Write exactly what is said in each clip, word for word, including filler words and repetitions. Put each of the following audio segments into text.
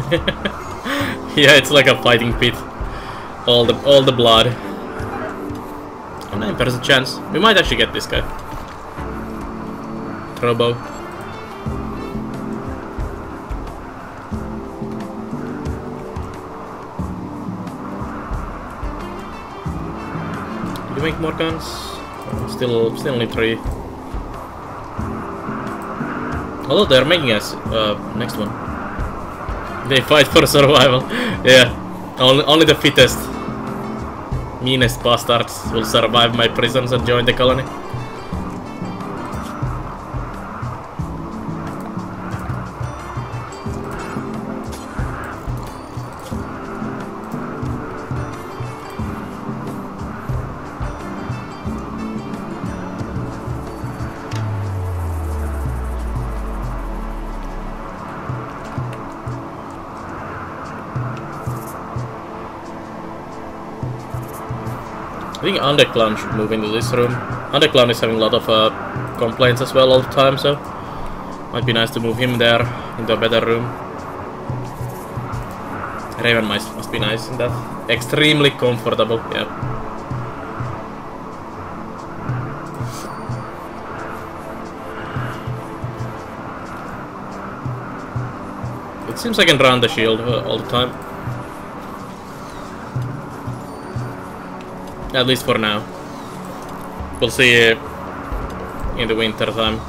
Yeah, it's like a fighting pit. All the all the blood. Oh no, there's a chance. We might actually get this guy. Trobo. Do you make more guns? Still, still only three. Although they're making us uh, next one. They fight for survival. Yeah, only only the fittest, meanest bastards will survive my prisons and join the colony. I think Underclown should move into this room. Underclown is having a lot of uh, complaints as well all the time, so might be nice to move him there into a better room. Raven must, must be nice in that. Extremely comfortable, yeah. It seems I can run the shield uh, all the time. At least for now. We'll see uh, in the winter time.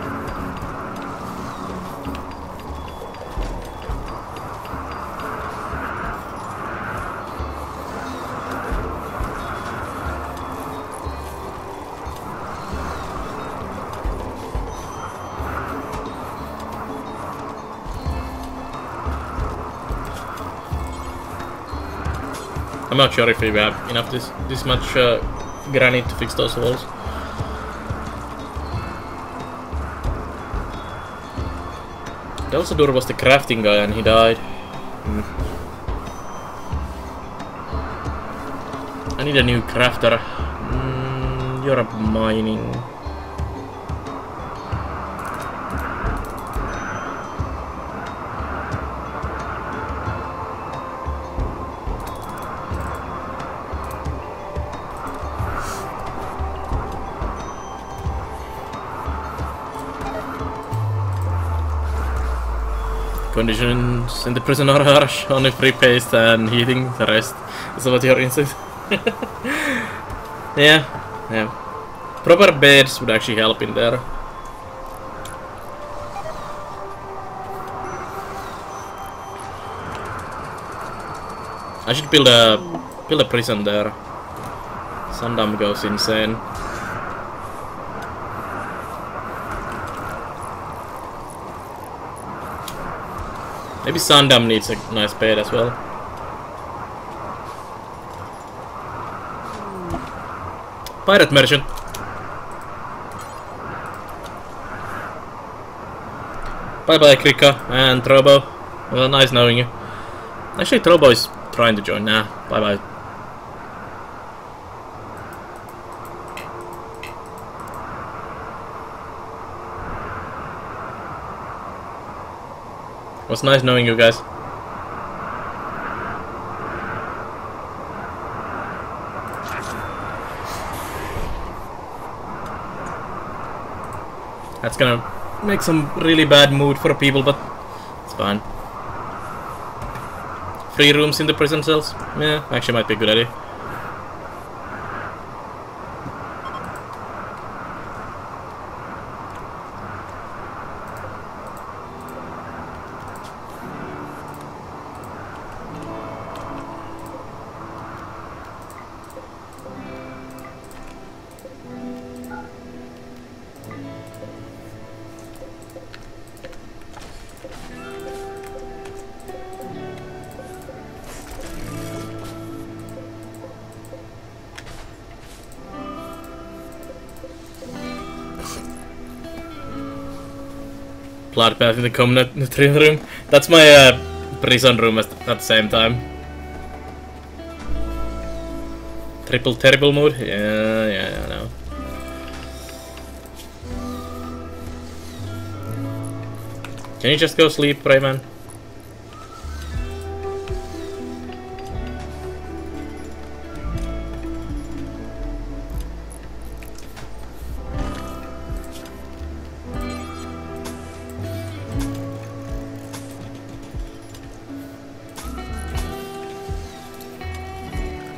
I'm not sure if we have enough this this much uh, granite to fix those walls. Delsadur was the crafting guy and he died. Mm. I need a new crafter. Mm, you're a mining. Conditions in the prison are harsh, only free paste and heating, the rest is what your instinct. Yeah, yeah. Proper beds would actually help in there. I should build a build a prison there. Sundam goes insane. Maybe Sundam needs a nice bed as well. Pirate merchant. Bye bye Krika and Trobo. Well, nice knowing you. Actually Trobo is trying to join. Nah, bye bye. It was nice knowing you guys. That's gonna make some really bad mood for people, but it's fine. Free rooms in the prison cells? Yeah, actually might be a good idea. Bloodbath in the common nutrient room. That's my uh, prison room at, at the same time. Triple terrible mood? Yeah, yeah, I know. Can you just go sleep, Rayman?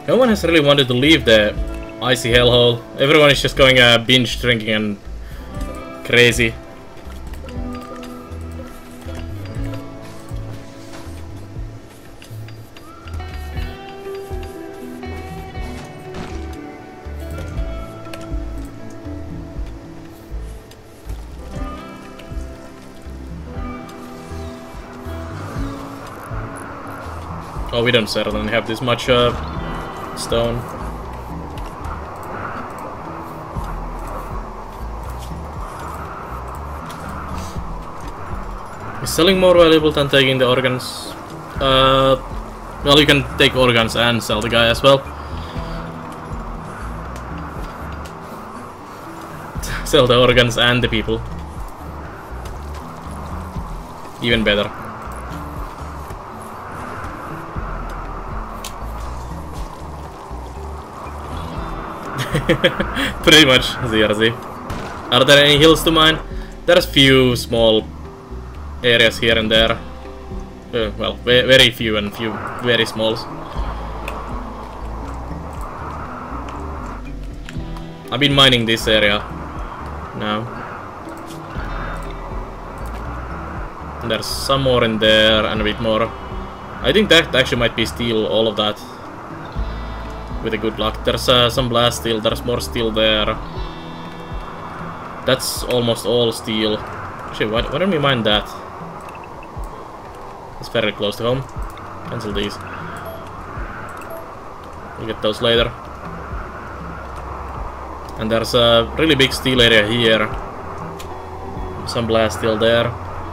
No one has really wanted to leave the icy hellhole. Everyone is just going uh, binge drinking and crazy. Oh, we don't certainly have this much uh, stone. Is selling more valuable than taking the organs? Uh, well, you can take organs and sell the guy as well. Sell the organs and the people. Even better. Pretty much, Z R Z. Are there any hills to mine? There's few small areas here and there. Uh, well, ve very few and few very smalls. I've been mining this area now. And there's some more in there and a bit more. I think that actually might be steel, all of that. With a good luck. There's uh, some blast steel, there's more steel there. That's almost all steel. Actually, why, why don't we mine that? It's very close to home. Cancel these. We'll get those later. And there's a really big steel area here. Some blast steel there.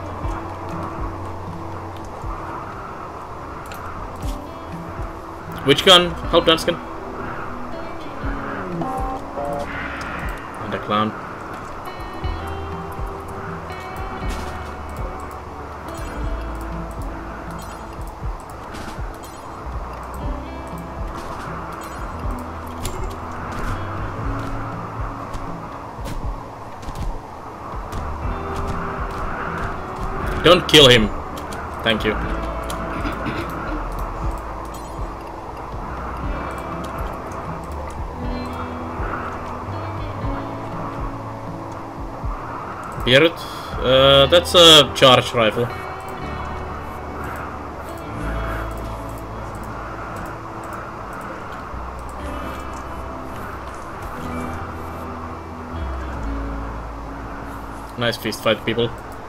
Which gun? Help Dansken. And a clown. Don't kill him. Thank you. Beard? Uh, that's a charge rifle. Nice fist fight, people.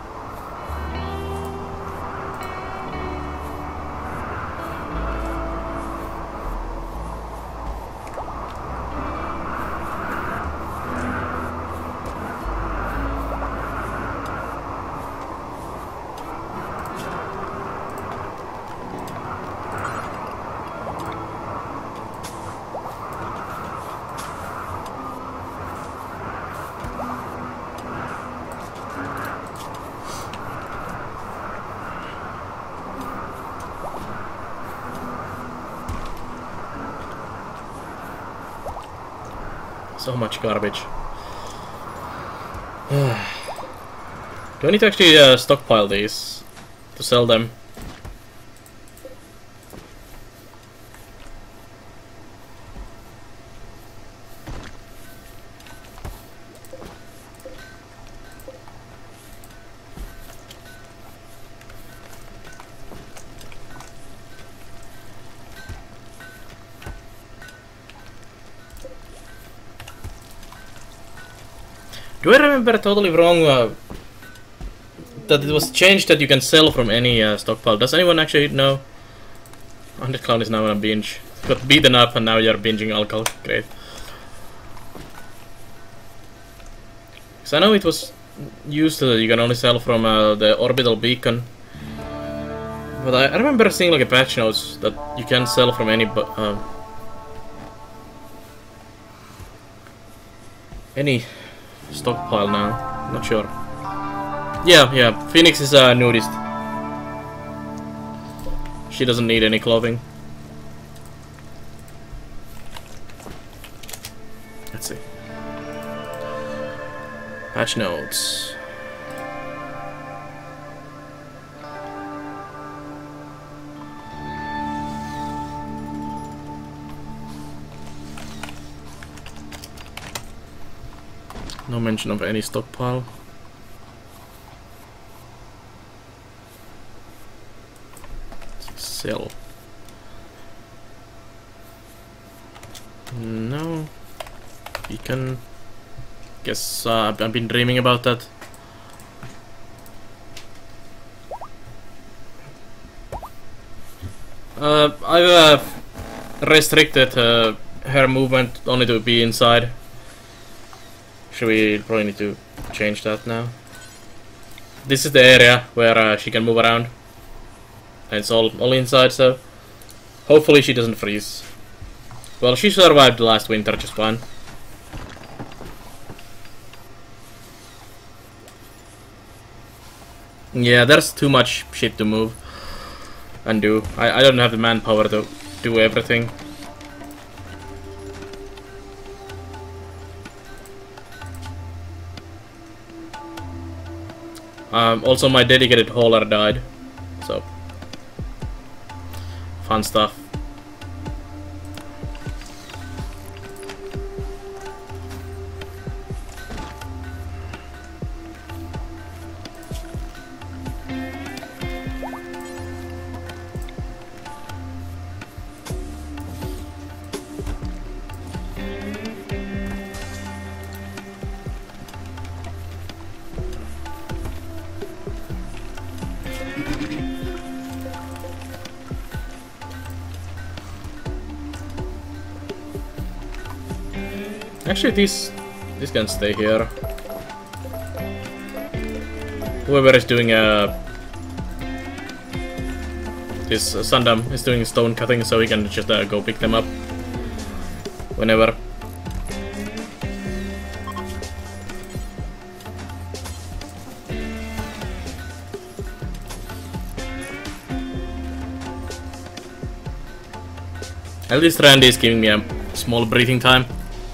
So much garbage. Do I need to actually uh, stockpile these to sell them? Do I remember totally wrong uh, that it was changed that you can sell from any uh, stockpile? Does anyone actually know? Hundred Clown is now on a binge. Got beaten up and now you're binging alcohol. Great. Because I know it was used so that you can only sell from uh, the orbital beacon. But I, I remember seeing like a patch notes that you can sell from any uh, any stockpile now. Not sure. Yeah, yeah. Phoenix is a nudist. She doesn't need any clothing. Let's see. Patch notes. No mention of any stockpile. Sell. No. Beacon. Guess uh, I've been dreaming about that. Uh, I've uh, restricted uh, her movement only to be inside. Should we probably need to change that now? This is the area where uh, she can move around. And it's all, all inside, so hopefully she doesn't freeze. Well, she survived the last winter just fine. Yeah, there's too much shit to move and do. I, I don't have the manpower to do everything. Um, also, my dedicated hauler died, so fun stuff. Actually, these these can stay here. Whoever is doing a this uh, Sundam is doing stone cutting, so we can just uh, go pick them up whenever. At least Randy is giving me a small breathing time.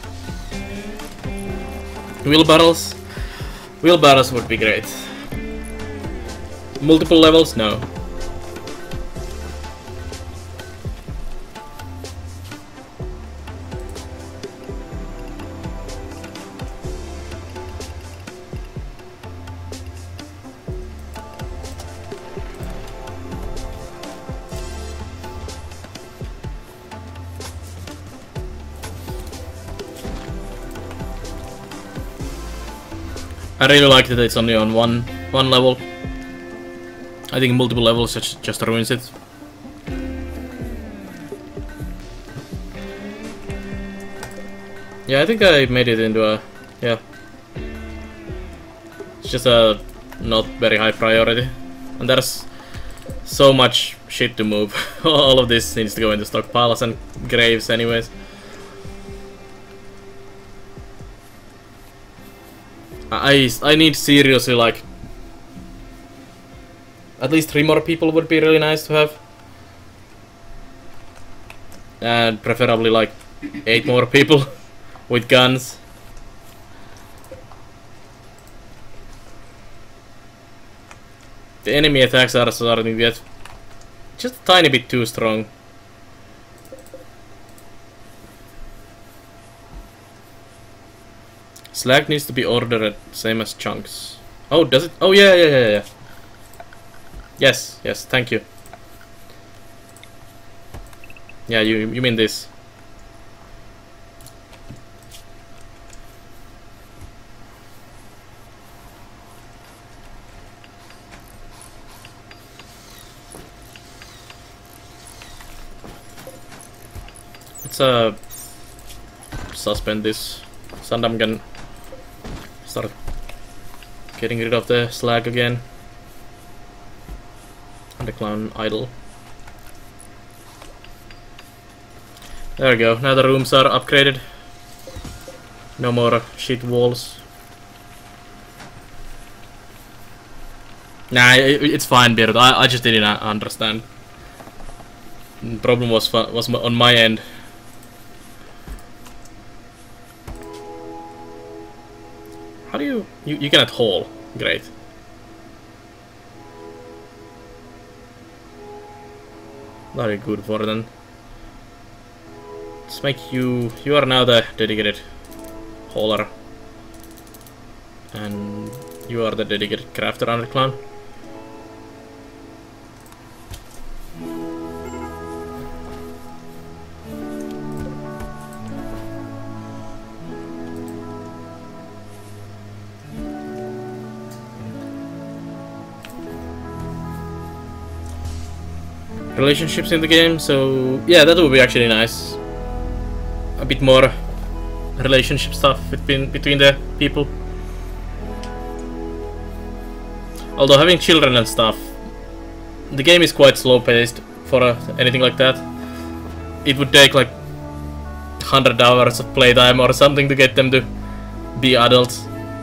Wheelbarrows? Wheelbarrows would be great. Multiple levels? No. I really like that it's only on one one level. I think multiple levels just, just ruins it. Yeah, I think I made it into a... yeah. It's just a not very high priority. And there's so much shit to move. All of this needs to go into stockpiles and graves anyways. I, I need seriously like at least three more people would be really nice to have, and preferably like eight more people with guns. The enemy attacks are starting to get just a tiny bit too strong. Slag needs to be ordered same as chunks. Oh, does it? Oh, yeah, yeah, yeah, yeah. Yes, yes, thank you. Yeah, you you mean this? Let's uh suspend this. Sundam can start getting rid of the slag again. And the clown idle. There we go. Now the rooms are upgraded. No more shit walls. Nah, it, it's fine, Beard. I, I just didn't understand. The problem was was on my end. How do you... You, you cannot haul. Great. Very good for them. Let's make you... You are now the dedicated hauler. And you are the dedicated crafter under clan. Relationships in the game, so yeah, that would be actually nice. A bit more relationship stuff between between the people. Although having children and stuff, the game is quite slow paced for uh, anything like that. It would take like one hundred hours of playtime or something to get them to be adults.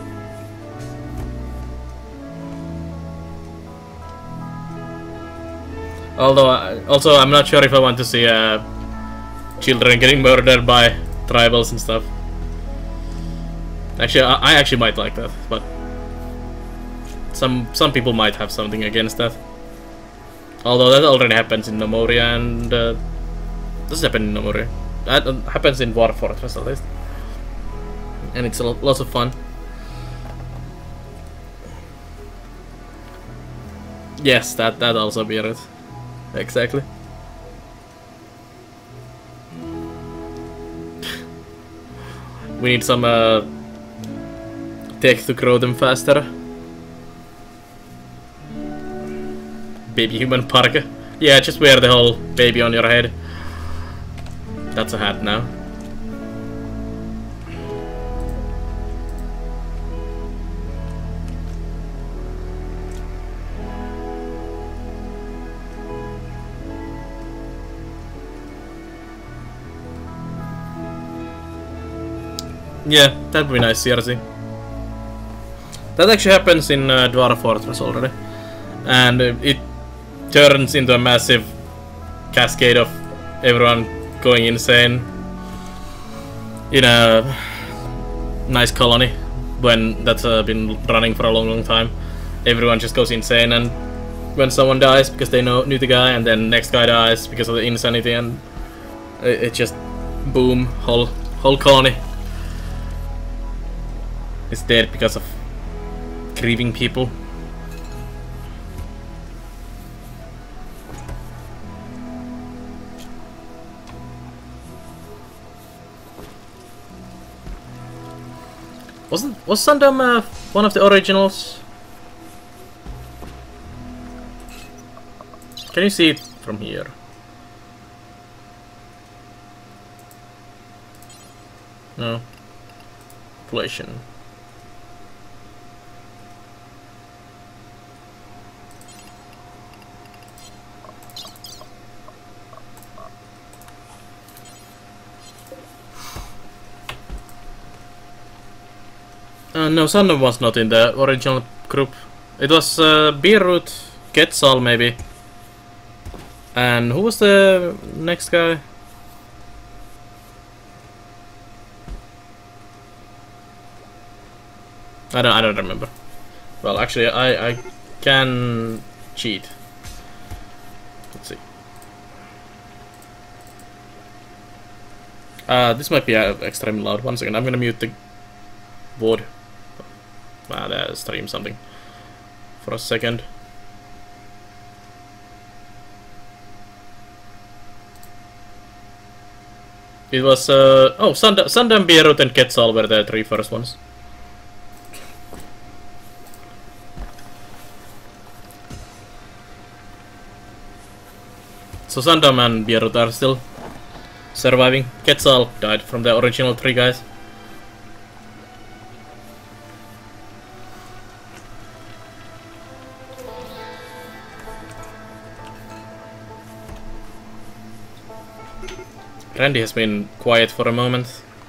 Although, I, also, I'm not sure if I want to see uh, children getting murdered by tribals and stuff. Actually, I, I actually might like that, but some some people might have something against that. Although that already happens in Nomoria, and uh, does happen in Nomoria. That uh, happens in War Fortress at least, and it's a lot, lots of fun. Yes, that that also be it. Exactly. We need some uh, tech to grow them faster. Baby human parka. Yeah, just wear the whole baby on your head. That's a hat now. Yeah, that'd be nice, C R C. That actually happens in uh, Dwarf Fortress already. And uh, it turns into a massive cascade of everyone going insane in a nice colony when that's uh, been running for a long, long time. Everyone just goes insane, and when someone dies because they know knew the guy, and then next guy dies because of the insanity, and it, it just boom, whole whole colony is dead because of grieving people. Wasn't was Sundom uh, one of the originals? Can you see it from here? No. Population. Uh, no, Sundom was not in the original group. It was uh, Beerroot, Quetzal maybe. And who was the next guy? I don't I don't remember. Well, actually I I can cheat. Let's see. Uh this might be uh, extremely loud. One second, I'm gonna mute the board. Ah, there, stream something for a second. It was uh oh, Sundom, Sundom, Beerroot, and Quetzal were the three first ones. So Sundom and Beerroot are still surviving. Quetzal died from the original three guys. Randy has been quiet for a moment.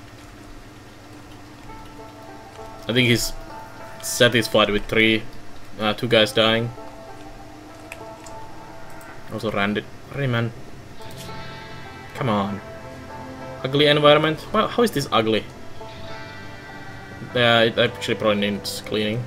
I think he's satisfied with three, uh, two guys dying. Also Randy, Randy man, come on. Ugly environment. Well, how is this ugly? Yeah, it actually probably needs cleaning.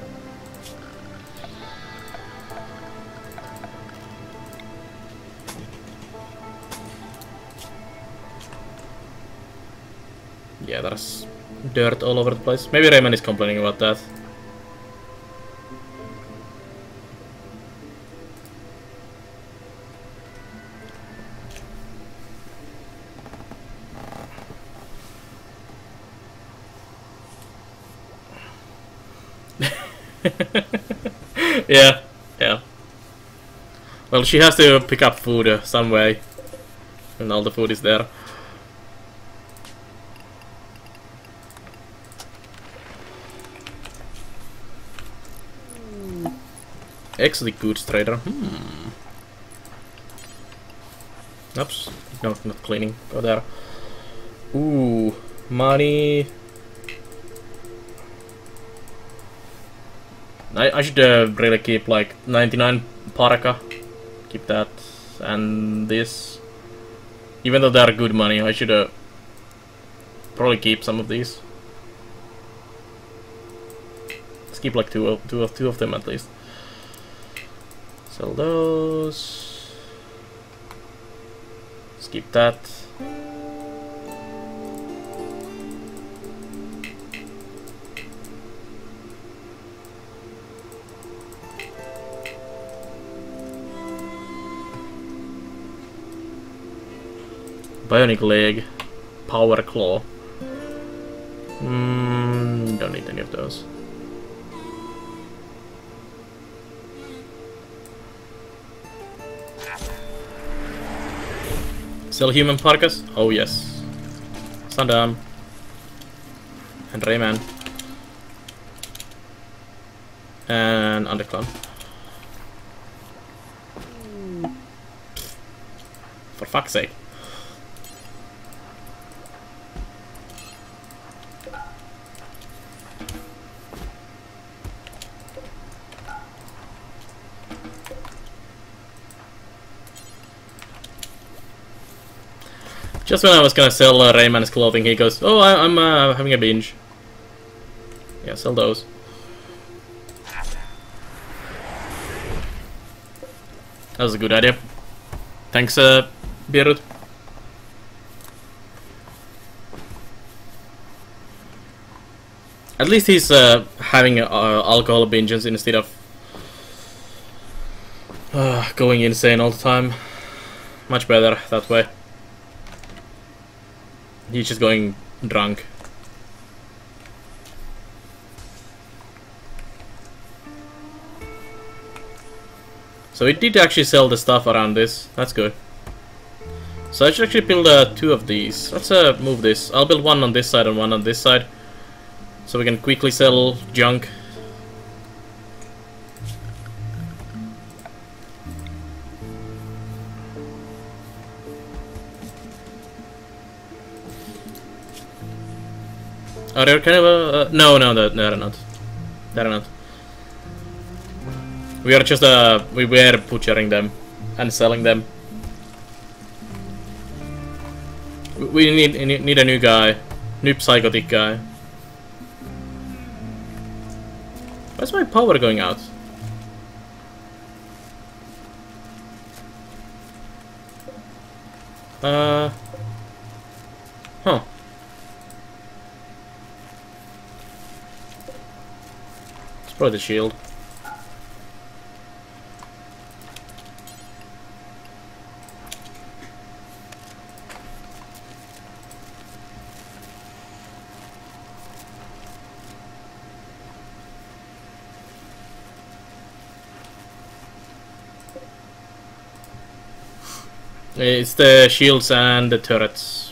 Yeah, there's dirt all over the place. Maybe Rayman is complaining about that. Yeah, yeah. Well, she has to pick up food uh, some way, and all the food is there. Exotic goods trader. Hmm. Oops. No, not cleaning. Go there. Ooh, money. I, I should uh, really keep like ninety-nine paraka. Keep that. And this. Even though they are good money, I should uh, probably keep some of these. Let's keep like two of, two of, two of them at least. Sell those. Skip that. Bionic leg. Power claw. Mm, don't need any of those. Sell human parkas? Oh yes. Sundown. And Rayman. And Underclown. For fuck's sake. Just when I was gonna sell uh, Rayman's clothing, he goes, "Oh, I I'm uh, having a binge." Yeah, sell those. That was a good idea. Thanks, uh, Birut. At least he's uh, having uh, alcohol binges instead of uh, going insane all the time. Much better that way. He's just going drunk. So it did actually sell the stuff around this. That's good. So I should actually build uh, two of these. Let's uh, move this. I'll build one on this side and one on this side. So we can quickly sell junk. Are there kind of a... Uh, no, no, they are not. They are not. We are just, uh... we were butchering them and selling them. We need need a new guy. New psychotic guy. Why's my power going out? Uh... Huh. Probably the shield. It's the shields and the turrets.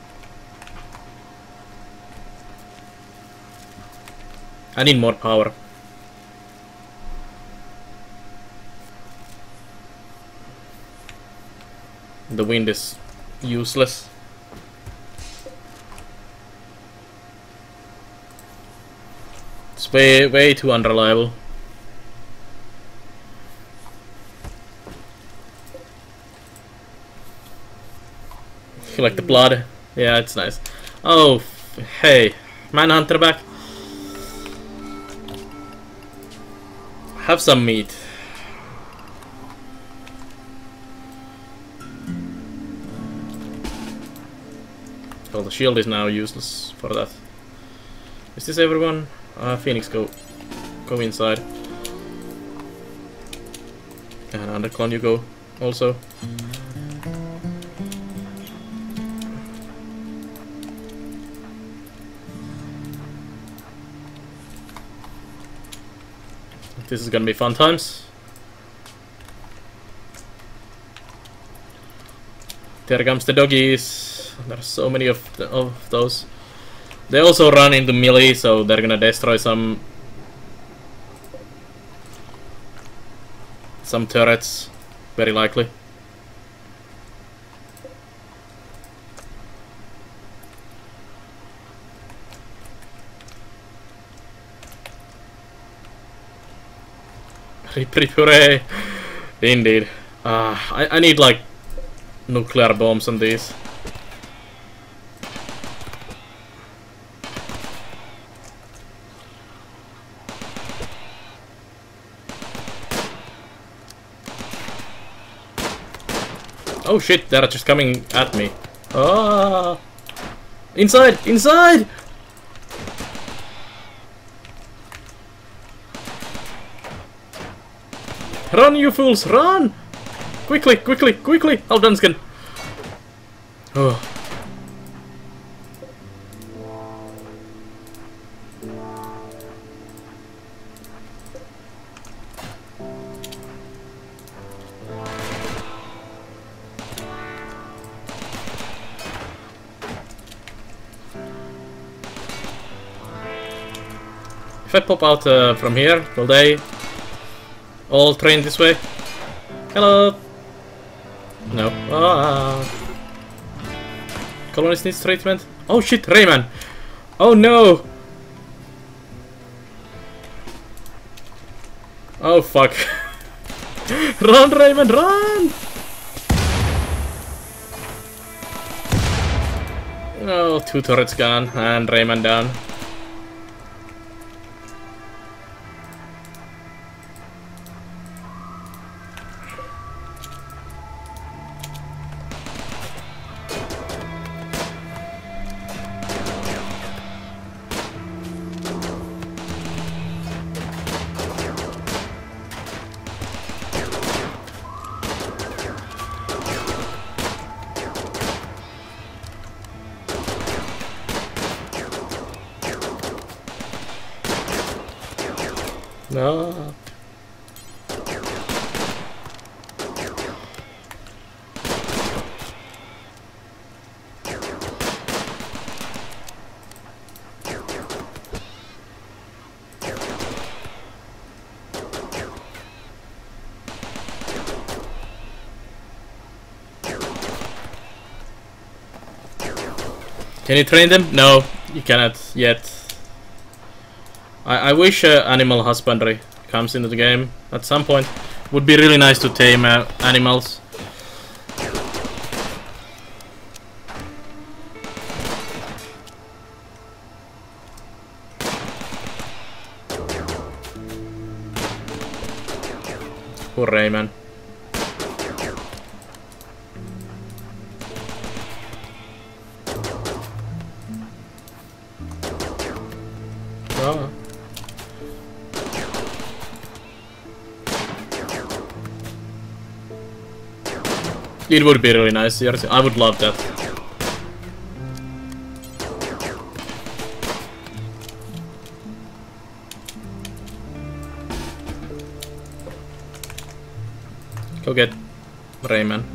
I need more power. The wind is useless. It's way, way too unreliable. You like the blood? Yeah, it's nice. Oh, hey, Manhunter back. Have some meat. Well, the shield is now useless for that. Is this everyone? Uh, Phoenix, go, go inside. And Underclone, you go also. This is gonna be fun times. There comes the doggies. There's so many of, the, of those. They also run into melee, so they're gonna destroy some some turrets, very likely. Puree. Indeed. Uh, I, I need like nuclear bombs on these. Oh shit, they're just coming at me. Ah! Inside! Inside! Run, you fools, run! Quickly, quickly, quickly! Halvdansken! Oh. If I pop out uh, from here, will they all train this way? Hello! No. Ah. Colonist needs treatment. Oh shit, Rayman! Oh no! Oh fuck. Run, Rayman, run! Oh, two turrets gone and Rayman down. No. Can you train them? No, you cannot yet. I, I wish uh, animal husbandry comes into the game at some point. Would be really nice to tame uh, animals. Poor Rayman. Oh. It would be really nice. I would love that. Go get Rayman.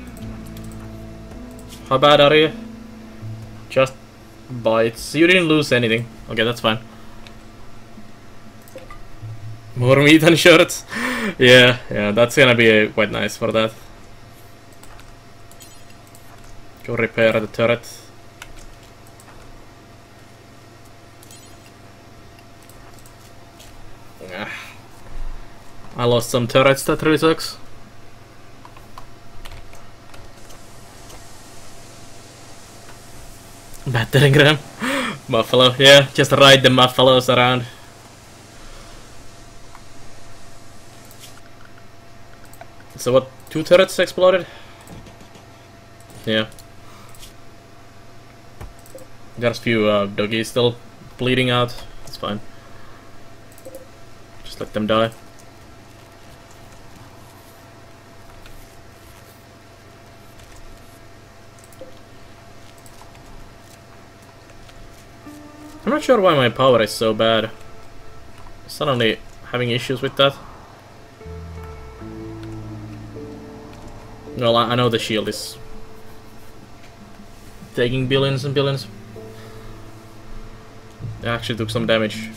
How bad are you? Just bites. You didn't lose anything. Okay, that's fine. More meat and shirts. Yeah, yeah, that's gonna be uh, quite nice for that. Go repair the turret. Ah. I lost some turrets, that really sucks. Battering ram. Buffalo, yeah, just ride the buffaloes around. So what, two turrets exploded? Yeah. There's a few uh, doggies still bleeding out. It's fine. Just let them die. I'm not sure why my power is so bad. Suddenly having issues with that. Well, I, I know the shield is taking billions and billions. It actually took some damage.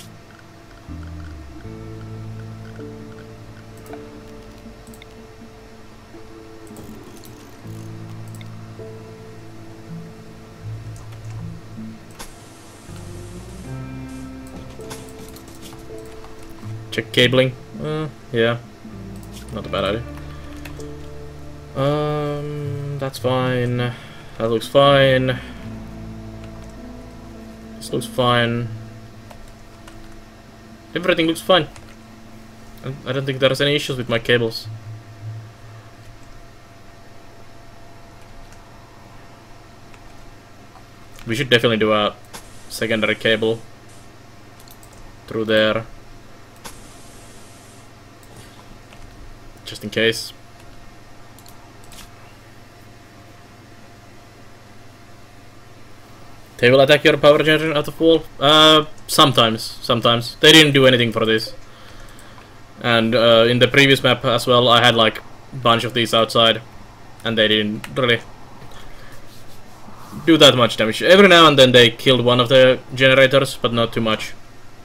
Check cabling. Uh, yeah, not a bad idea. Um, that's fine. That looks fine. This looks fine. Everything looks fine. I don't think there's any issues with my cables. We should definitely do a secondary cable through there. Just in case. They will attack your power generator out of wall? Uh, sometimes, sometimes. They didn't do anything for this. And uh, in the previous map as well, I had like a bunch of these outside. And they didn't really do that much damage. Every now and then they killed one of the generators, but not too much.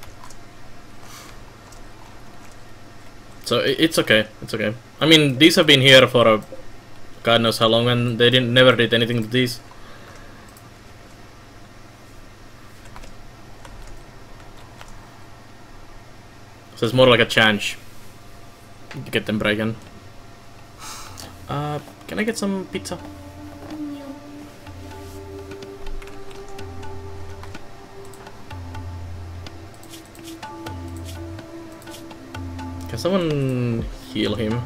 So it's okay, it's okay. I mean, these have been here for a God knows how long, and they didn't never did anything to these. So it's more like a chance to get them breaking. Uh, can I get some pizza? Can someone heal him?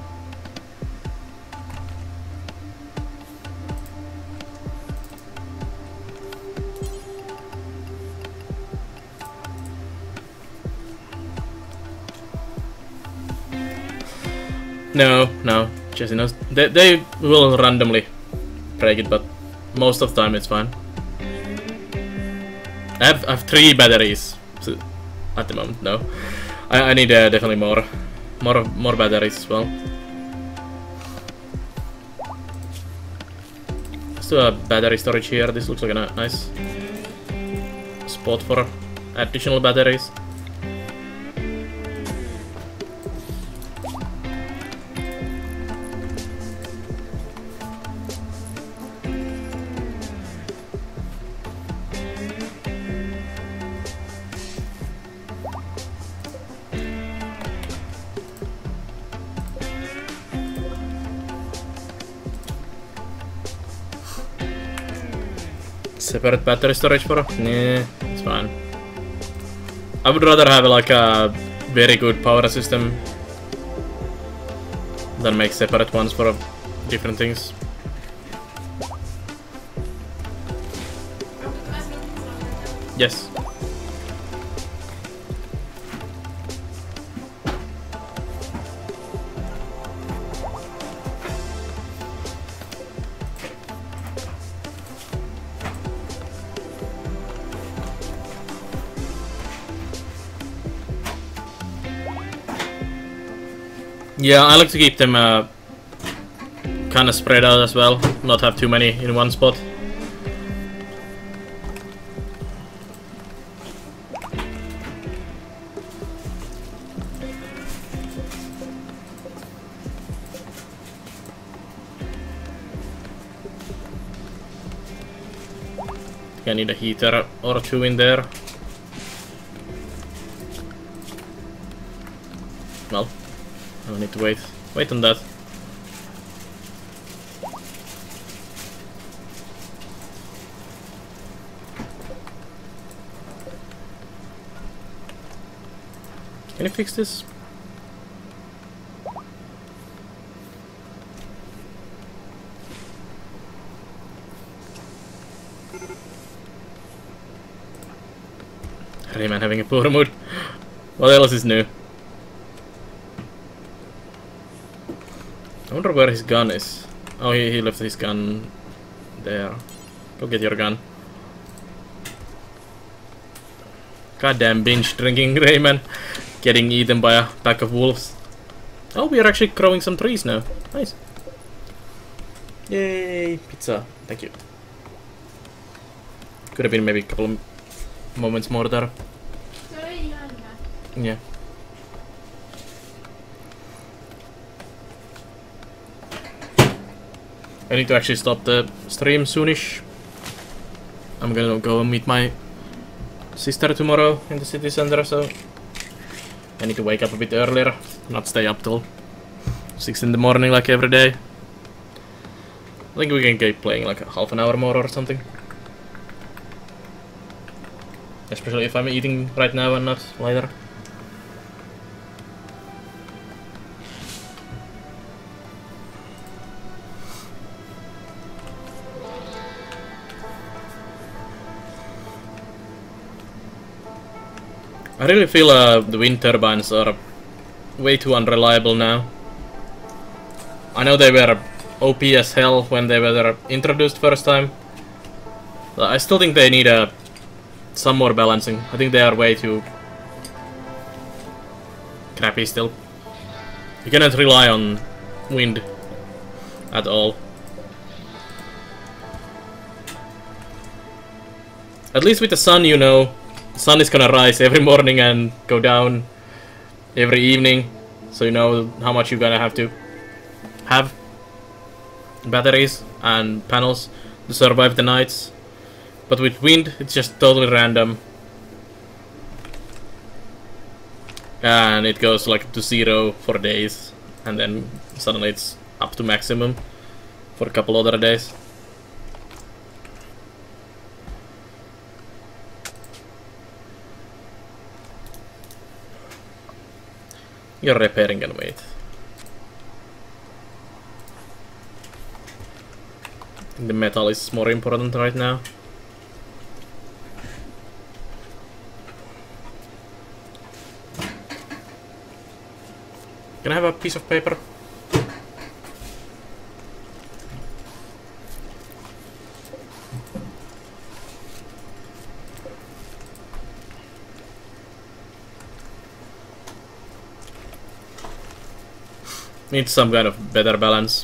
No, no, Jesse knows. They, they will randomly break it, but most of the time it's fine. I have, I have three batteries so at the moment, no. I, I need uh, definitely more. More, more batteries as well. Let's do a battery storage here. This looks like a nice spot for additional batteries. Separate battery storage for? Nah, it's fine. I would rather have like a very good power system than make separate ones for different things. Yes. Yeah, I like to keep them uh, kind of spread out as well, not have too many in one spot. I need a heater or two in there. Well, I need to wait. Wait on that. Can you fix this? Rayman having a poor mood. What else is new? I wonder where his gun is. Oh, he, he left his gun there. Go get your gun. Goddamn binge drinking Rayman. getting eaten by a pack of wolves. Oh, we are actually growing some trees now. Nice. Yay, pizza. Thank you. Could have been maybe a couple of moments more there. Yeah. I need to actually stop the stream soonish. I'm gonna go and meet my sister tomorrow in the city center, so I need to wake up a bit earlier, not stay up till six in the morning like every day. I think we can keep playing like half an hour more or something. Especially if I'm eating right now and not later. I really feel uh, the wind turbines are way too unreliable now. I know they were O P as hell when they were introduced first time. But I still think they need uh, some more balancing. I think they are way too crappy still. You cannot rely on wind at all. At least with the sun, you know, the sun is gonna rise every morning and go down every evening, so you know how much you're gonna have to have batteries and panels to survive the nights. But with wind, it's just totally random, and it goes like to zero for days, and then suddenly it's up to maximum for a couple other days. You're repairing and wait. I think the metal is more important right now. Can I have a piece of paper? Needs some kind of better balance.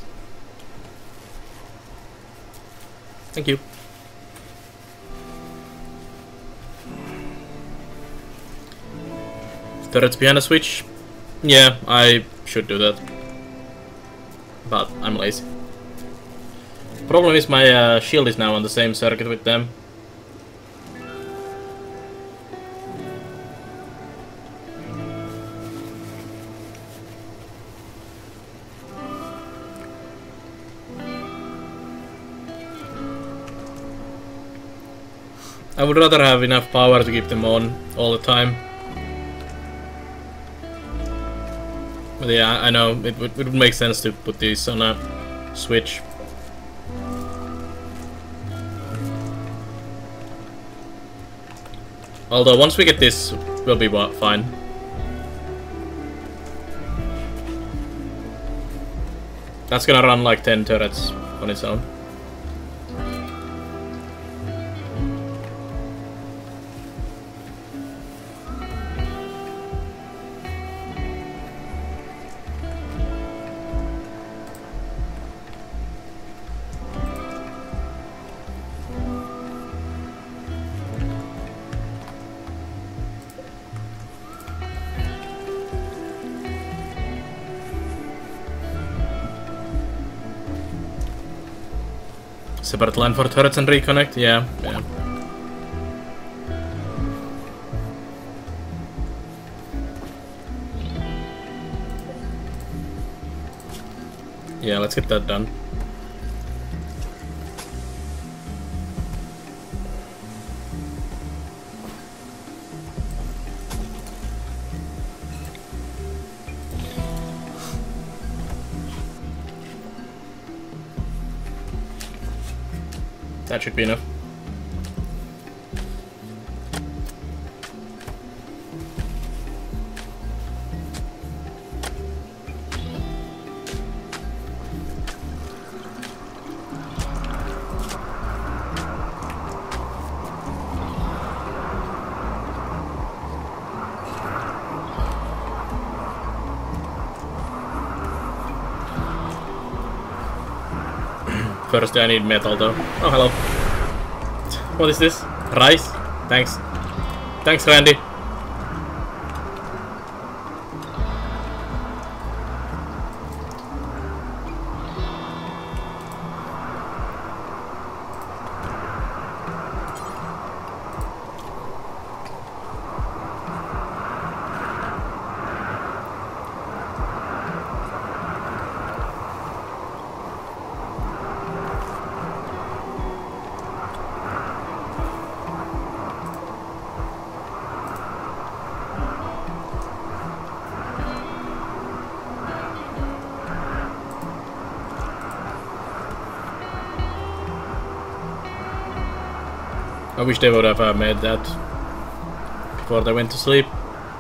Thank you. Turrets behind a switch? Yeah, I should do that. But I'm lazy. Problem is my uh, shield is now on the same circuit with them. I would rather have enough power to keep them on all the time. But yeah, I know, it would, it would make sense to put these on a switch. Although once we get this, we'll be fine. That's gonna run like ten turrets on its own. Separate line for turrets and reconnect? Yeah, yeah. Yeah, let's get that done. That should be enough. First I need metal though. Oh, hello. What is this? Rice? Thanks. Thanks, Randy. I wish they would have uh, made that before they went to sleep.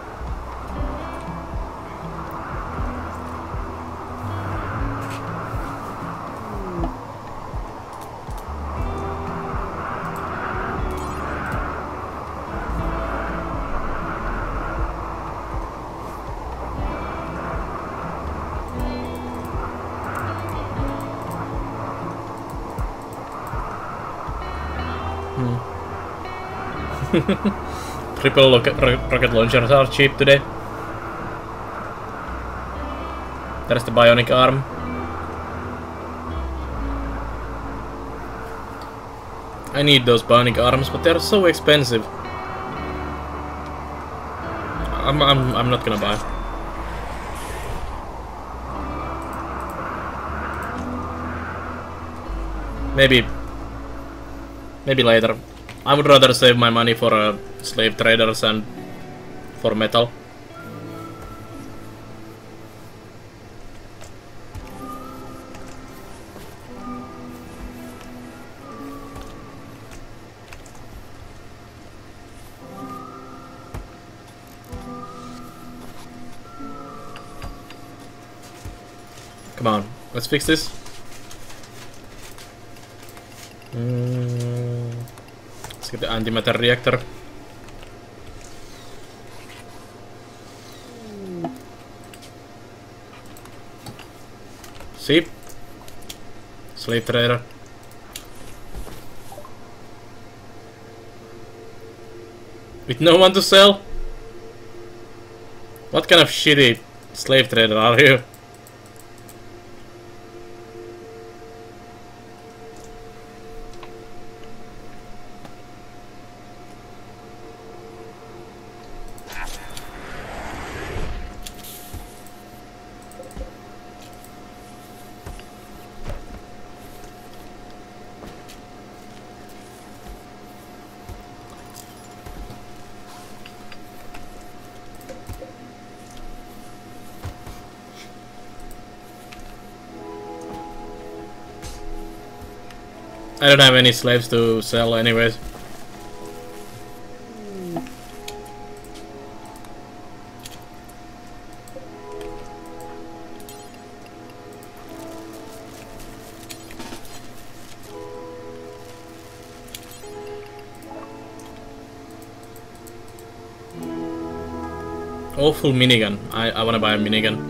Triple rocket launchers are cheap today. There's the bionic arm. I need those bionic arms, but they're so expensive. I'm I'm I'm not gonna buy. Maybe maybe later. I would rather save my money for uh, slave traders and for metal. Come on, let's fix this. Mm. Let's get the antimatter reactor. See? Slave trader. With no one to sell? What kind of shitty slave trader are you? I don't have any slaves to sell anyways. Awful minigun. I, I wanna buy a minigun.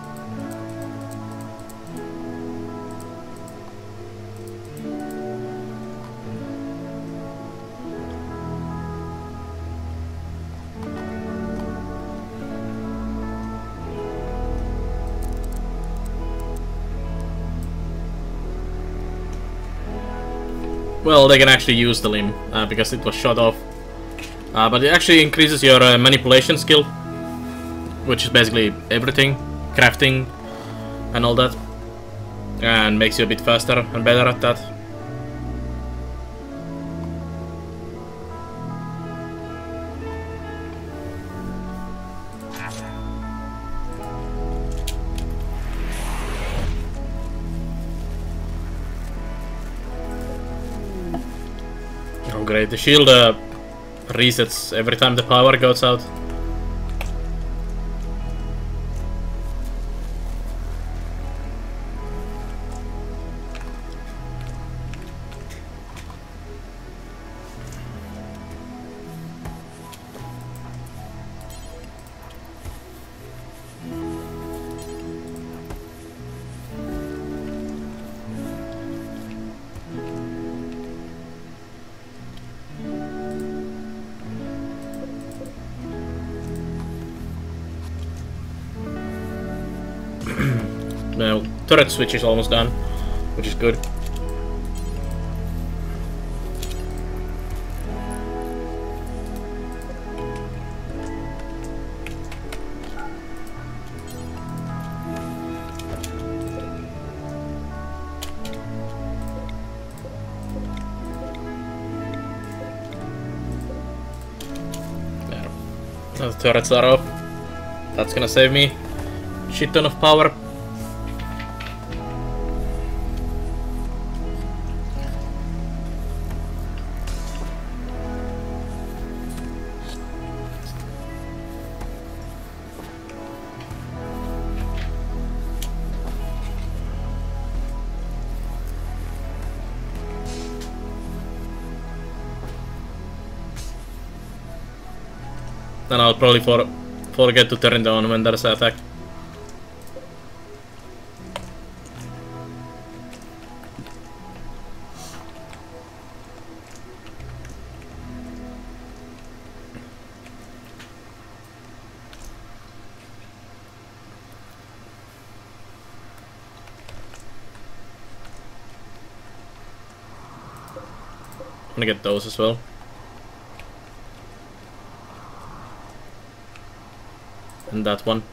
Well, they can actually use the limb uh, because it was shot off. Uh, but it actually increases your uh, manipulation skill, which is basically everything, crafting and all that, and makes you a bit faster and better at that. Oh great, the shield uh, resets every time the power goes out. turret switch is almost done, which is good. Now the turrets are off. That's gonna save me shit ton of power. Then I'll probably for forget to turn it on when there's an attack. I'm gonna get those as well. And that one.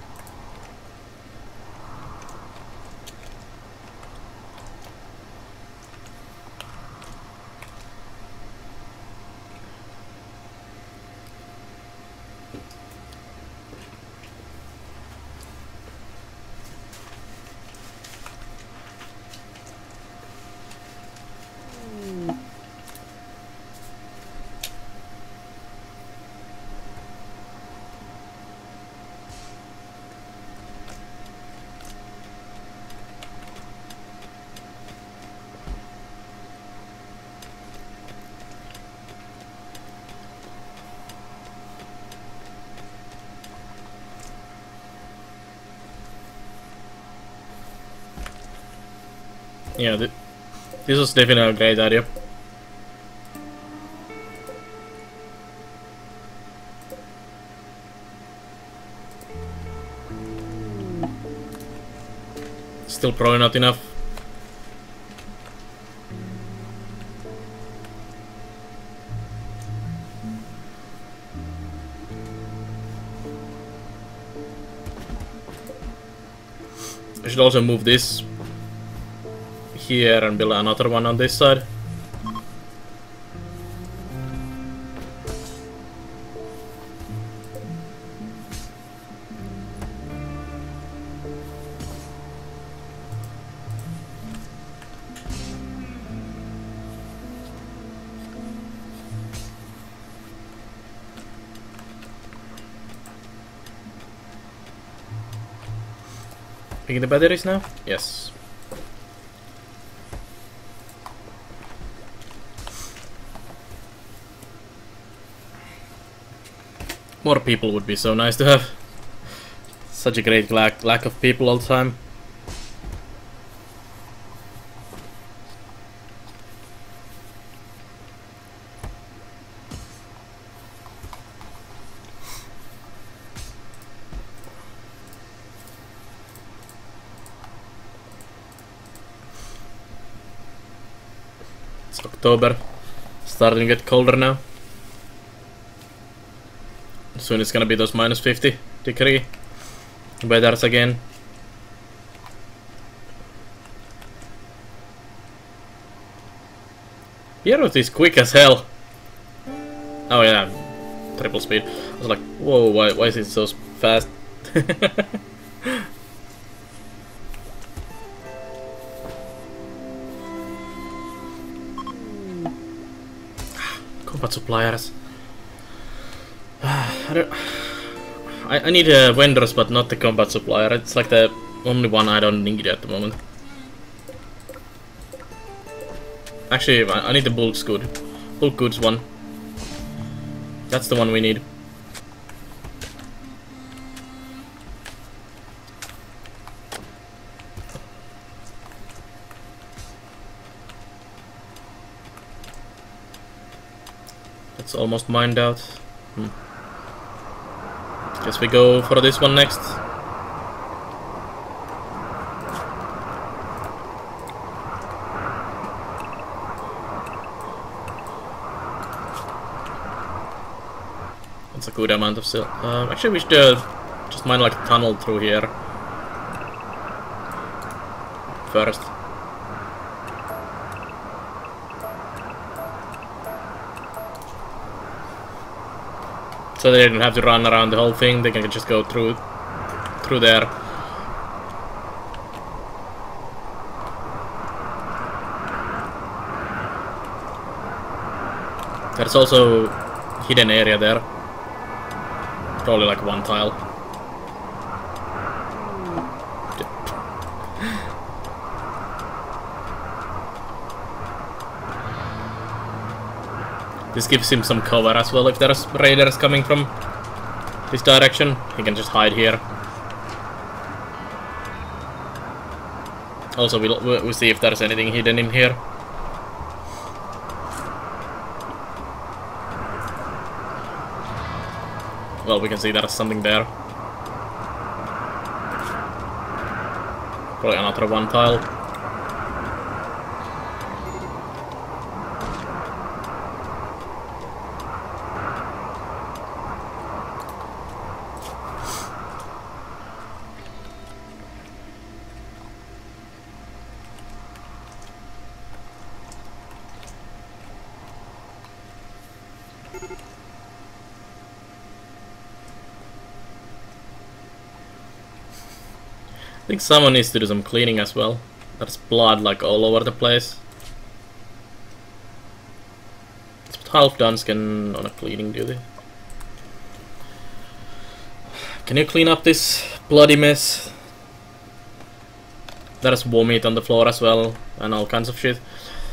Yeah, th this was definitely a great idea. Still probably not enough. I should also move this here and build another one on this side. Picking the batteries now? Yes. More people would be so nice to have. Such a great lack, lack of people all the time. It's October. Starting to get colder now. Soon it's gonna be those minus fifty degree weathers again. Pierrot is quick as hell. Oh yeah, triple speed. I was like, whoa, why, why is it so fast? Combat suppliers. I don't. I, I need uh, vendors, but not the combat supplier. It's like the only one I don't need at the moment. Actually, I, I need the bulk good. Bulk goods one. That's the one we need. That's almost mined out. Hmm. Guess we go for this one next. That's a good amount of silk. Uh, actually, we should uh, just mine like a tunnel through here first. So they don't have to run around the whole thing. They can just go through through there. There's also hidden area there. Probably like one tile. This gives him some cover as well. If there's raiders coming from this direction, he can just hide here. Also, we'll, we'll see if there's anything hidden in here. Well, we can see there's something there. Probably another one tile. I think someone needs to do some cleaning as well. There's blood like all over the place. Let's put half Dunscan on a cleaning duty. Can you clean up this bloody mess? There's vomit on the floor as well, and all kinds of shit.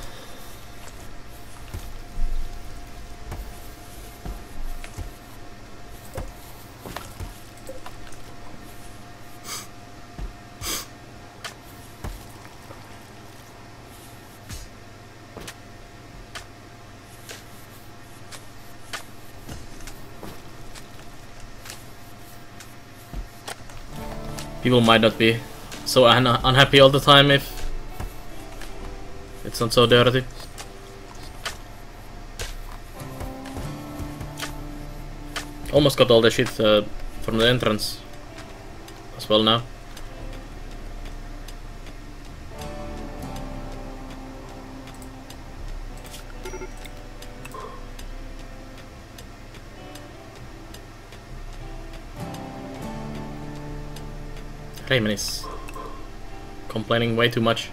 People might not be so un unhappy all the time if it's not so dirty. Almost got all the shit uh, from the entrance as well now. Raymond is complaining way too much.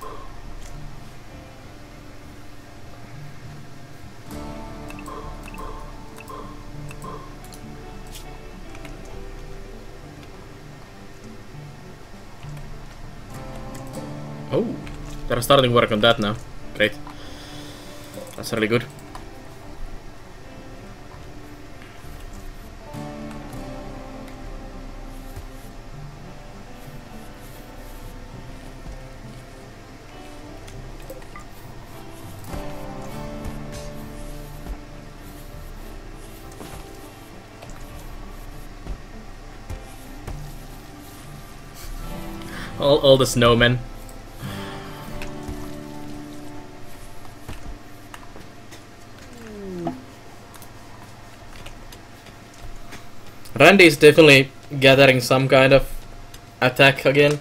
Oh, they're starting work on that now. Great. That's really good. All, all the snowmen. Randy is definitely gathering some kind of attack again.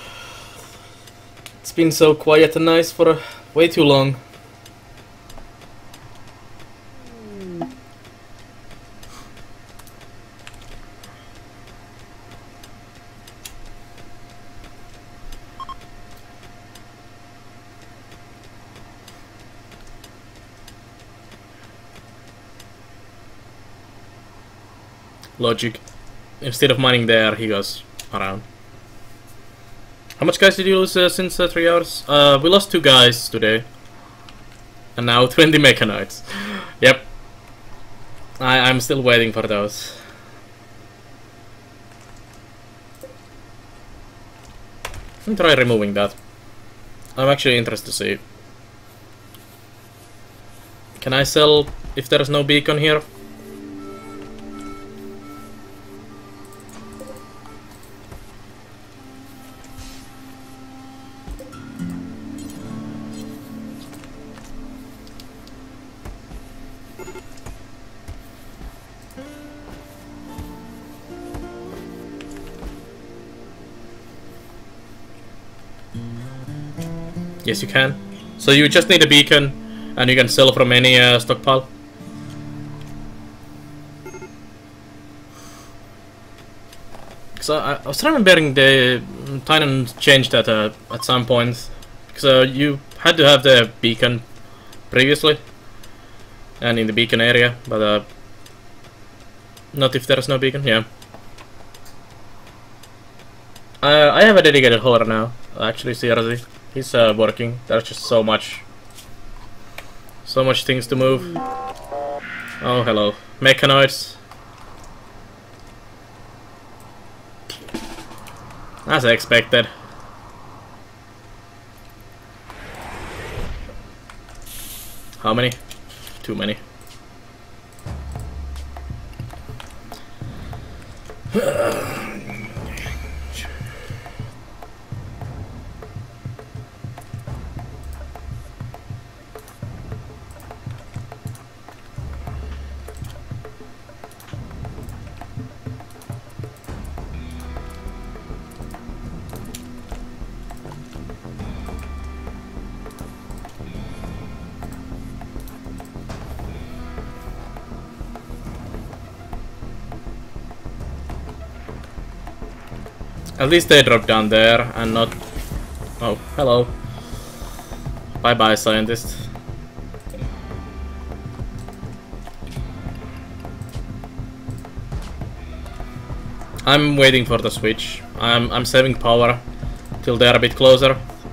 It's been so quiet and nice for uh, way too long. Logic. Instead of mining there, he goes around. How much guys did you lose uh, since uh, three hours? Uh, we lost two guys today. And now twenty mechanoids. Yep. I I'm still waiting for those. Let me try removing that. I'm actually interested to see. Can I sell if there's no beacon here? Yes, you can. So you just need a beacon, and you can sell from any uh, stockpile. So I, I was remembering the Tynan changed that uh, at some point, because uh, you had to have the beacon previously, and in the beacon area, but uh, not if there's no beacon. Yeah. Uh, I have a dedicated hauler now. Actually, C R Z. He's uh, working. There's just so much, so much things to move. Oh, hello, mechanoids. As I expected. How many? Too many. At least they drop down there and not... Oh, hello. Bye bye, scientist. I'm waiting for the switch. I'm, I'm saving power till they're a bit closer.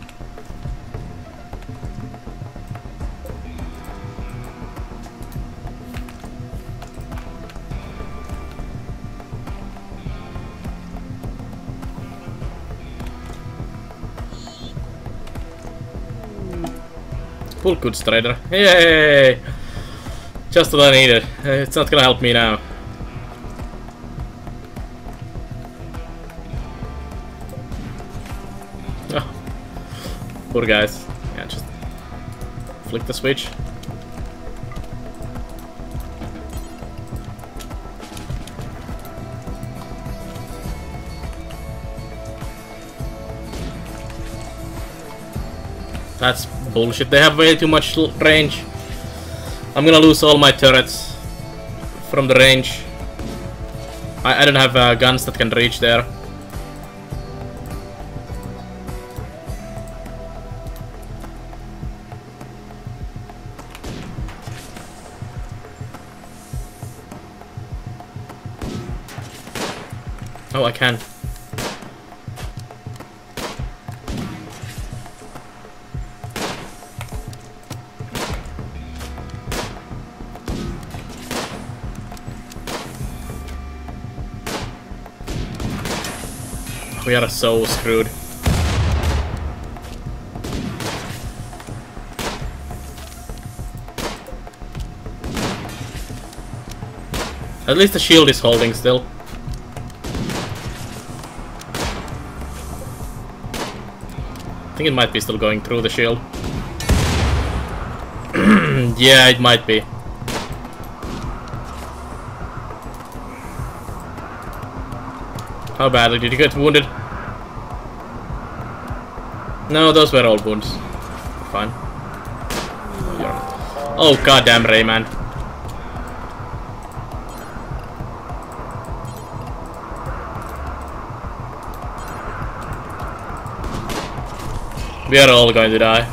Full goods trader. Yay! Just what I needed. Uh, It's not gonna help me now. Oh. Poor guys. Yeah, just flick the switch. That's bullshit. They have way too much l range. I'm gonna lose all my turrets from the range. I, I don't have uh, guns that can reach there. Oh, I can. We are so screwed. At least the shield is holding still. I think it might be still going through the shield. Yeah, it might be. How badly did you get wounded? No, those were all wounds. Fine. Oh goddamn, Rayman. We are all going to die.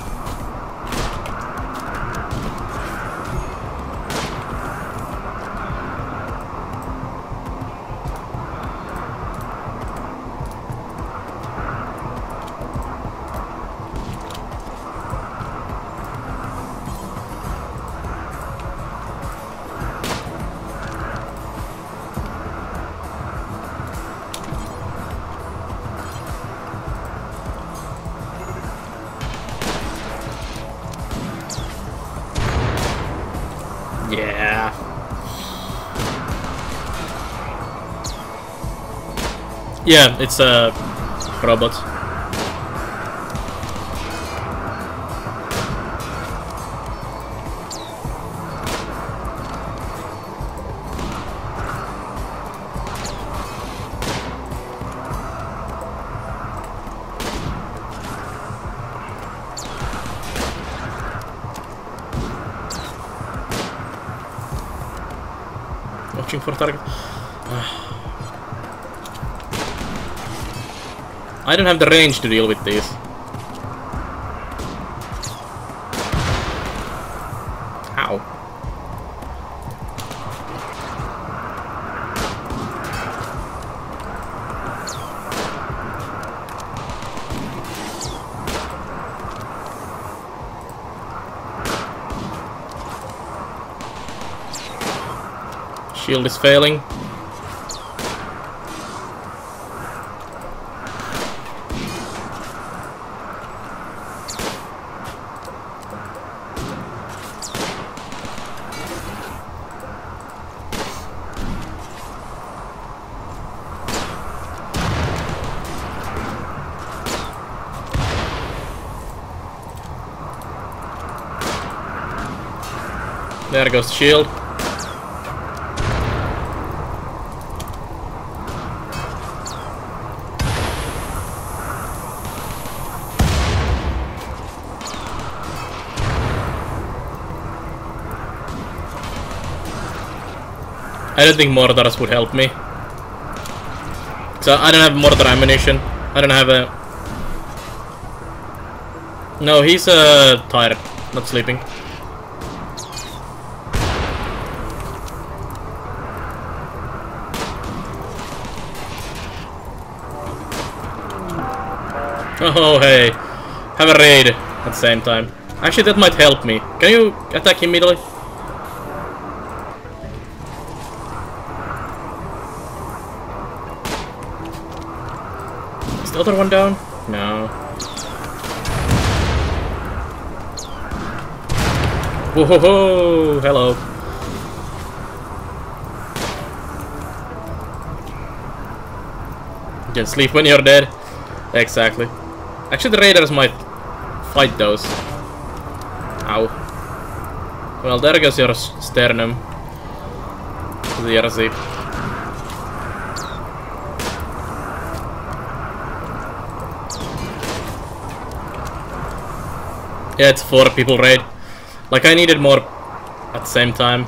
Yeah. Yeah, it's a robot. searching for target. I don't have the range to deal with these. Ow. Shield is failing. There goes the shield. I don't think mortars would help me. So I don't have mortar ammunition. I don't have a... No, he's uh, tired, not sleeping. Oh hey, have a raid at the same time. Actually that might help me. Can you attack immediately? Is the other one down? No. Whoa ho ho! Hello. You can sleep when you're dead. Exactly. Actually, the raiders might fight those. Ow. Well, there goes your sternum. The R Z. Yeah, it's four people raid. Like, I needed more at the same time.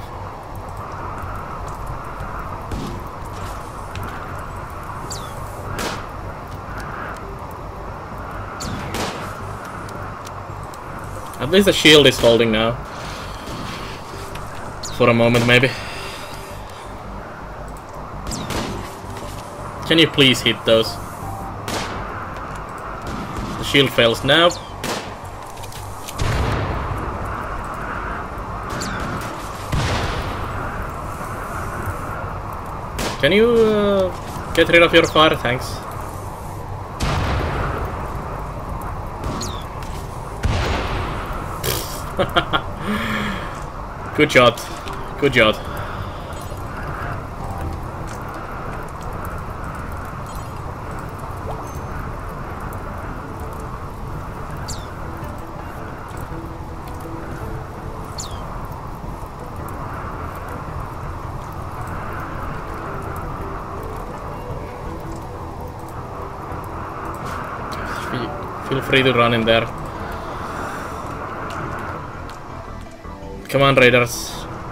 At least the shield is holding now. For a moment, maybe. Can you please hit those? The shield fails now. Can you uh, get rid of your fire? Thanks. Good shot. Good shot. Feel free to run in there. Come on, raiders.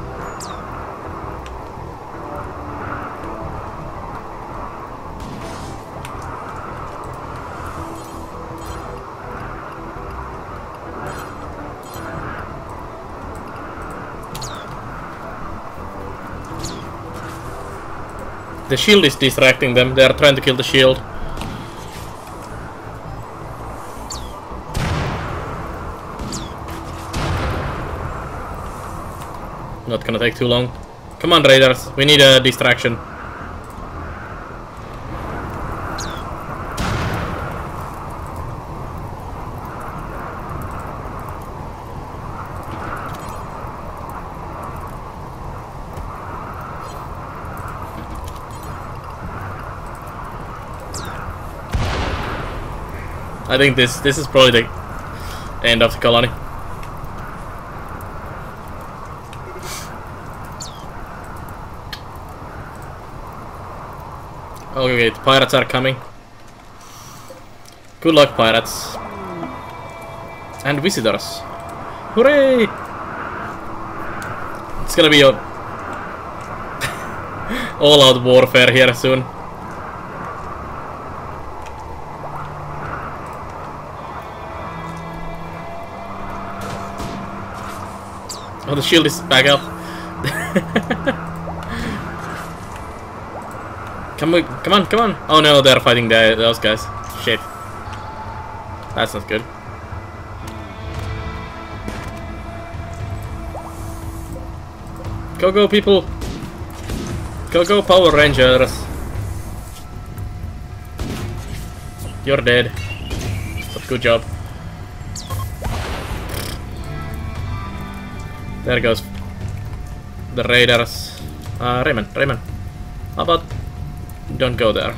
The shield is distracting them. They are trying to kill the shield. Not gonna take too long. Come on, raiders. We need a distraction. I think this this is probably the end of the colony. Okay, the pirates are coming. Good luck, pirates. And visitors. Hooray! It's gonna be a... All-out warfare here soon. Oh, the shield is back up. Come on, come on, come on! Oh no, they're fighting the, those guys. Shit. That's not good. Go, go, people! Go, go, Power Rangers! You're dead. But good job. There goes the raiders. Uh, Raymond, Raymond. How about don't go there?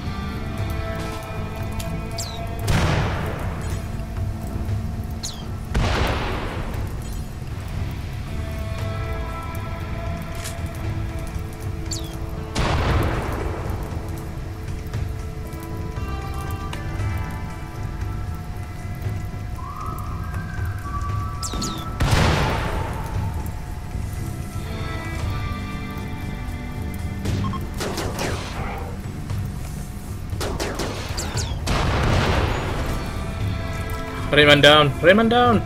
Rayman down! Rayman down!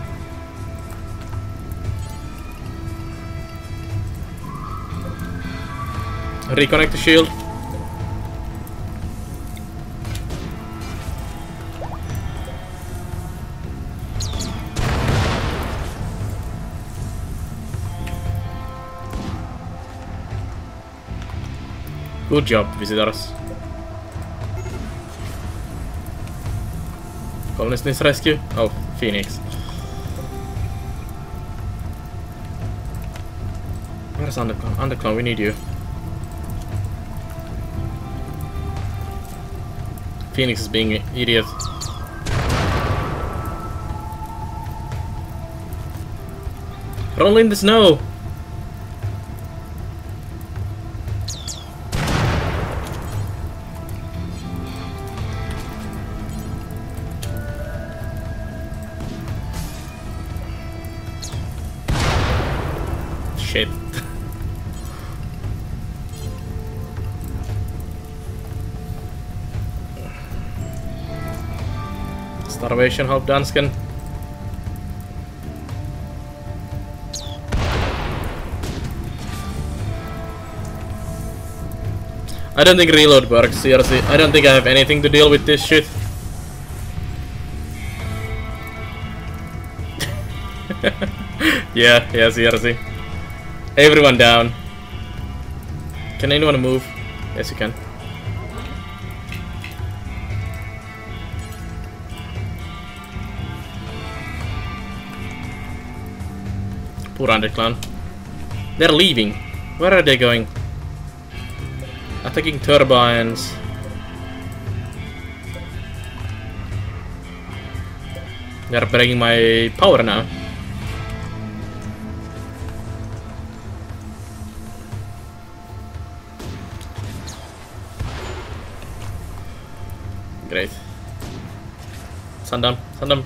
Reconnect the shield. Good job, visitors. Colonist needs rescue. Oh, Phoenix. Where's Underclown? Underclown, we need you. Phoenix is being an idiot. Roll in the snow! Shit. Starvation, Hope Dansken. I don't think reload works, seriously. I don't think I have anything to deal with this shit. Yeah, yeah, seriously. Everyone down. Can anyone move? Yes, you can. Poor Underclown. They're leaving. Where are they going? Attacking turbines. They're breaking my power now. Great. Sandam, Sandam.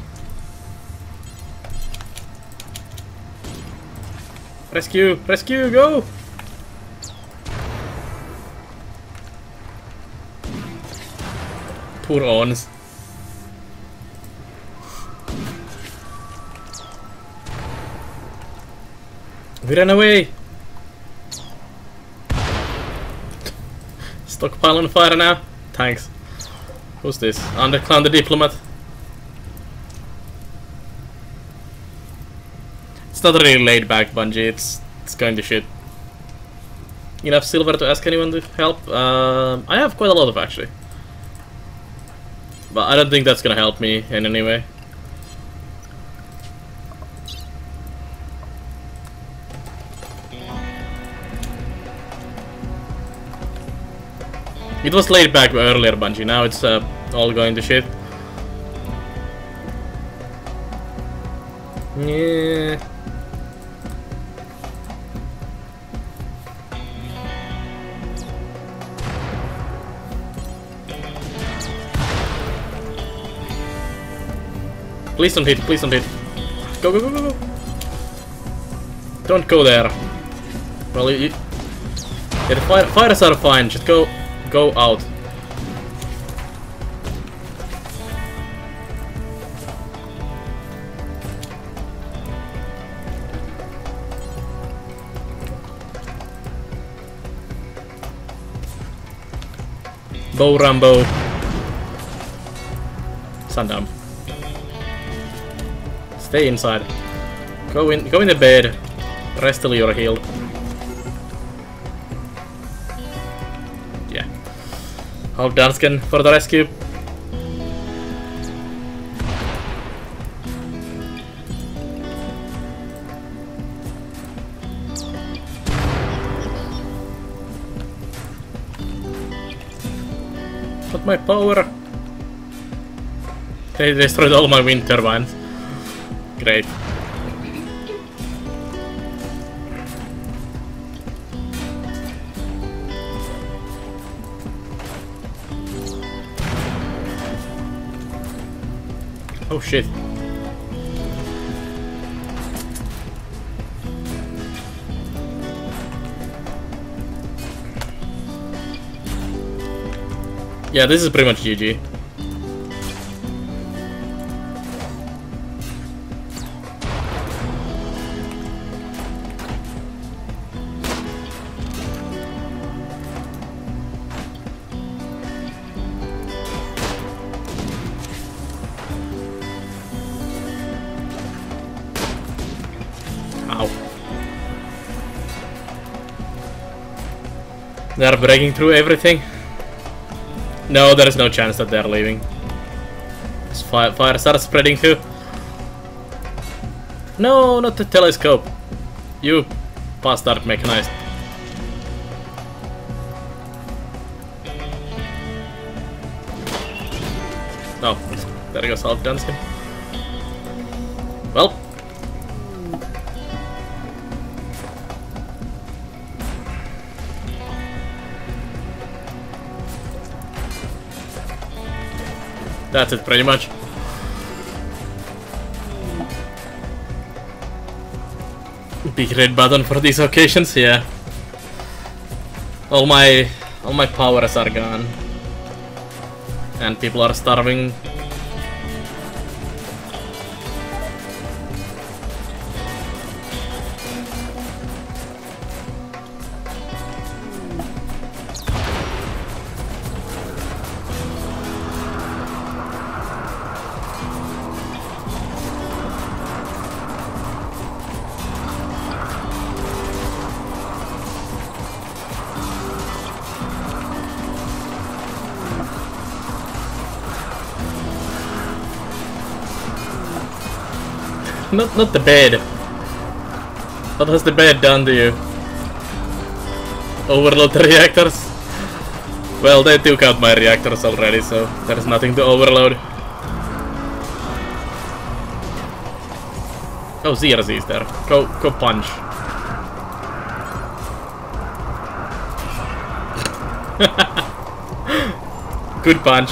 Rescue, rescue, go! Poor Ons. We ran away! Stockpile on fire now. Thanks. Who's this? Underclown the diplomat. It's not really laid back, Bungie. It's it's going to shit. Enough silver to ask anyone to help? Um, I have quite a lot of actually, but I don't think that's gonna help me in any way. It was laid back earlier, Bungie. Now it's uh, all going to shit. Yeah. Please don't hit. Please don't hit. Go, go, go, go, go. Don't go there. Well, you... Yeah, the fire, fires are fine, just go go out. Bow Rambo. Sundown. Stay inside. Go in go in the bed. Rest till you're healed. Yeah. Hold Dansken for the rescue. But my power. They destroyed all my wind turbines. Great. Oh shit. Yeah, this is pretty much G G. Ow. They're breaking through everything. No, there is no chance that they're leaving. This fire, fire starts spreading too. No, not the telescope. You bastard mechanized. Oh, there goes half Dunstan. Well. That's it, pretty much. Big red button for these occasions, yeah. All my all my powers are gone, and people are starving. Not, not the bed. What has the bed done to you? Overload the reactors? Well, they took out my reactors already, so there's nothing to overload. Oh, Z R Z is there. Go, go punch. Good punch.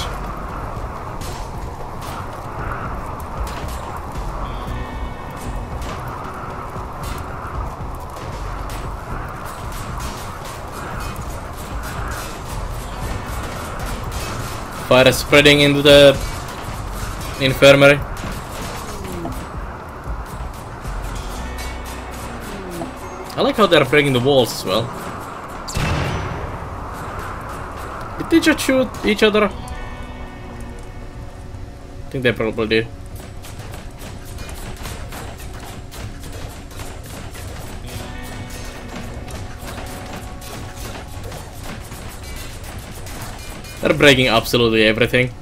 Fire is spreading into the infirmary. I like how they're breaking the walls as well. Did they just shoot each other? I think they probably did. They're breaking absolutely everything.